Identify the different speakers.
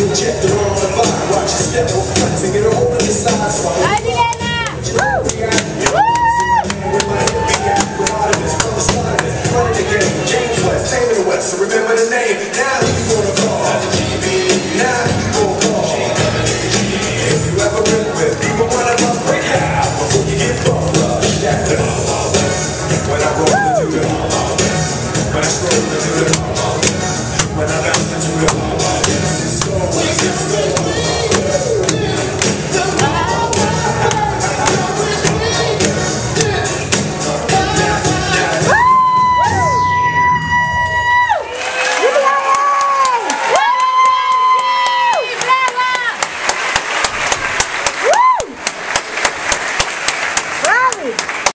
Speaker 1: Dai Milena!
Speaker 2: So remember the name, now who you gonna call? Now who you gonna call? If you ever been with people wanna love, break out before you get bumped up. When I roll into the when I stroll into the when I bounce into the